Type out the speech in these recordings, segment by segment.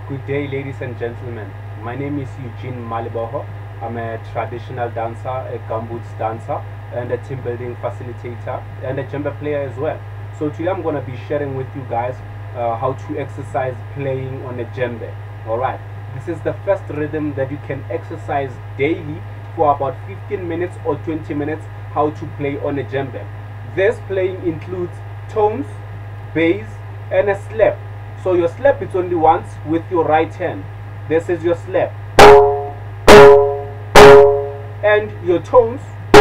Good day, ladies and gentlemen. My name is Eugene Maliboho. I'm a traditional dancer, a gumboots dancer, and a team building facilitator, and a djembe player as well. So today I'm going to be sharing with you guys how to exercise playing on a djembe. Alright, this is the first rhythm that you can exercise daily for about 15 minutes or 20 minutes how to play on a djembe. This playing includes tones, bass, and a slap. So your slap is only once with your right hand. This is your slap. And your tones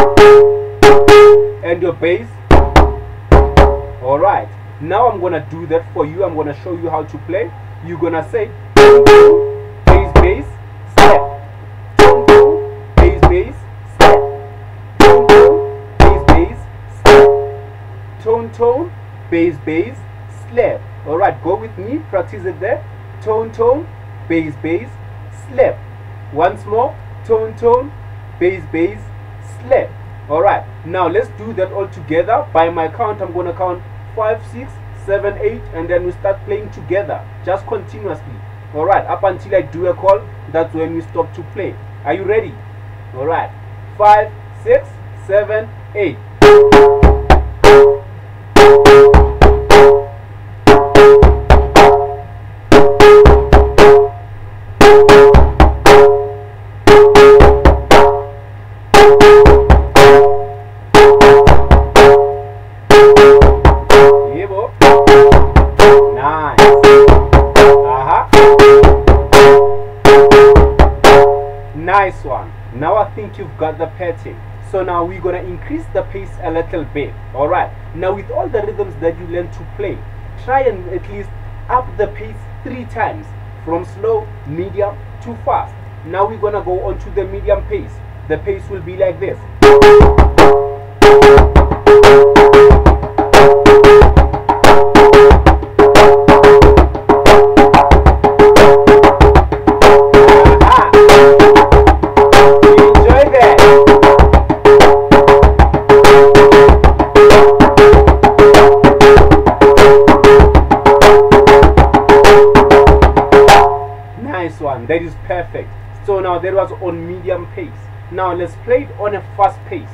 and your bass. Alright, now I'm gonna do that for you. I'm gonna show you how to play. You're gonna say bass, bass, slap. Bass, bass, slap. Bass, bass, slap. Tone, bass, bass, slap. Alright, go with me, practice it there. Tone, bass, bass, slap. Once more, tone, bass, bass, slap. Alright, now let's do that all together. By my count, I'm going to count 5, 6, 7, 8, and then we start playing together, just continuously. Alright, up until I do a call, that's when we stop to play. Are you ready? Alright, 5, 6, 7, 8. Nice one. Now I think you've got the pattern. So now we're gonna increase the pace a little bit. Alright, now with all the rhythms that you learn to play, try and at least up the pace 3 times, from slow, medium to fast. Now we're gonna go on to the medium pace. The pace will be like this. Nice one, that is perfect. So now that was on medium pace. Now let's play it on a fast pace.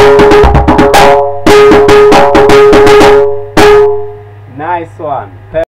Nice one.